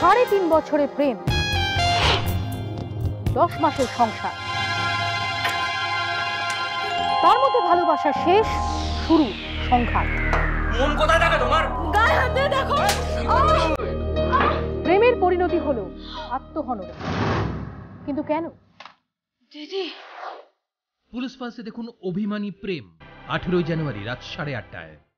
3.5 বছরের প্রেম, 10 মাসের সংসার, তার মধ্যে ভালোবাসা শেষ, শুরু সংঘাত। মন কোথায় থাকে তোমার? গায়ে হাত দিয়ে দেখো। প্রেমের পরিণতি হলো আত্মহননে। কিন্তু কেন? দিদি, পুলিশ পাল্সে দেখুন অভিমানী প্রেম, 18 জানুয়ারি রাত 8:30টায়।